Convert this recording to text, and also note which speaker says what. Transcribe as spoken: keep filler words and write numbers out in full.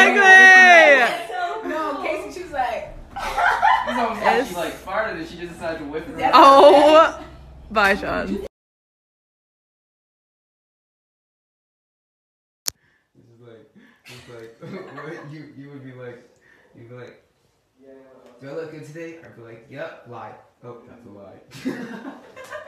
Speaker 1: Exactly.
Speaker 2: No, Kaycee, she was like.
Speaker 3: This almost like she like farted and she just decided to whip it around.
Speaker 1: Oh, bye, Sean.
Speaker 3: This is like, it's like, what you you would be like, you'd be like, do I look good today? I'd be like, yep, lie. Oh, that's a lie.